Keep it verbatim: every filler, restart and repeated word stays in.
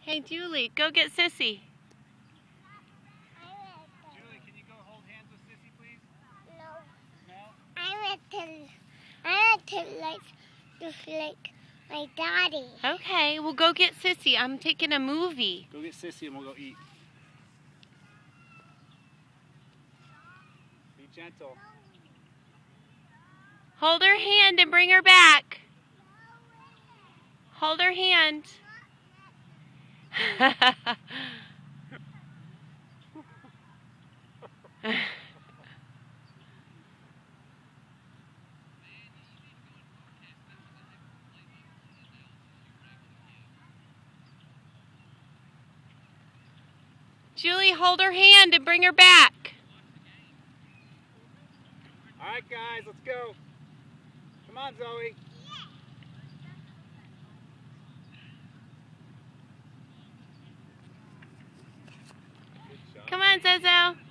Hey, Julie, go get Sissy. Julie, can you go hold hands with Sissy, please? No. No? I want to, I want to like, just like my daddy. Okay, well go get Sissy. I'm taking a movie. Go get Sissy and we'll go eat. Be gentle. Hold her hand and bring her back. Hold her hand. Julie, hold her hand and bring her back. All right, guys, let's go. Come on, Zoe. Come on, Zozo.